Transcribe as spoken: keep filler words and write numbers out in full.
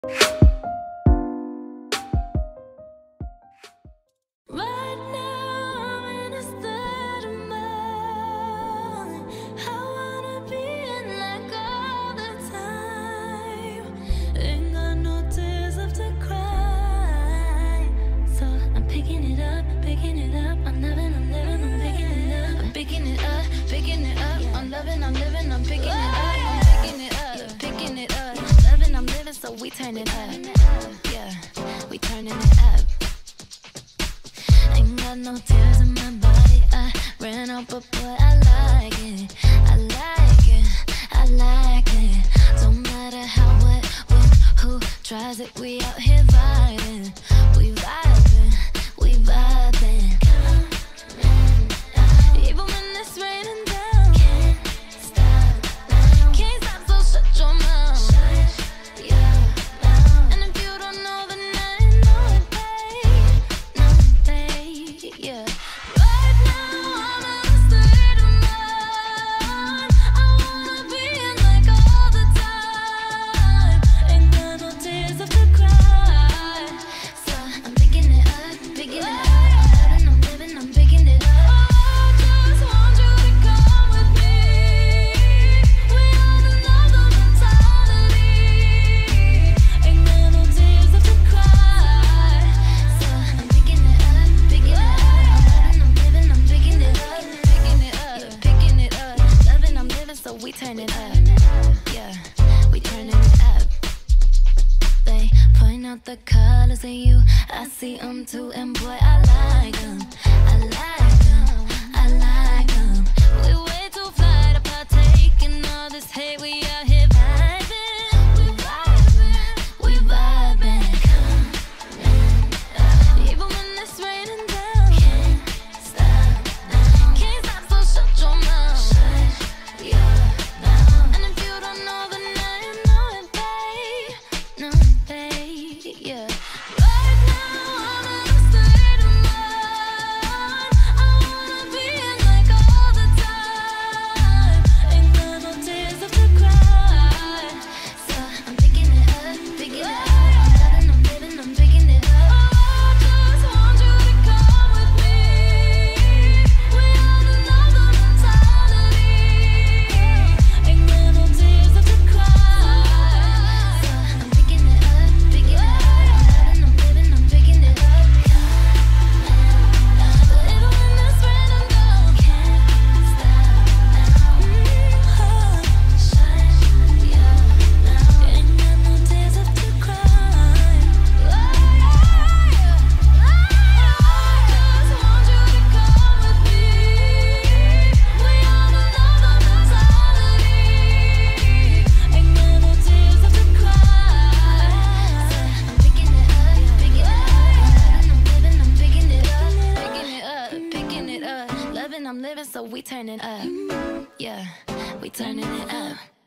So we turn it up, yeah, we turning it up. Ain't got no tears in my body, I ran out, but boy, I like it, I like it, I like it. Don't matter how, what, when, who tries it, we out here vibing, we vibing, we vibing. Even when it's raining down, can't stop, can't stop, so shut your mouth. We turn it up, yeah, we turning it up. They point out the colors in you, I see them too, and boy, I like them, I like them, I like them. We way too fly to partake in all this hate, we out here vibing, we vibing, we vibing. Even when it's raining down, can't stop, can't stop, so shut your mouth, yeah. I'm living, so we turning up, yeah, we turning it up.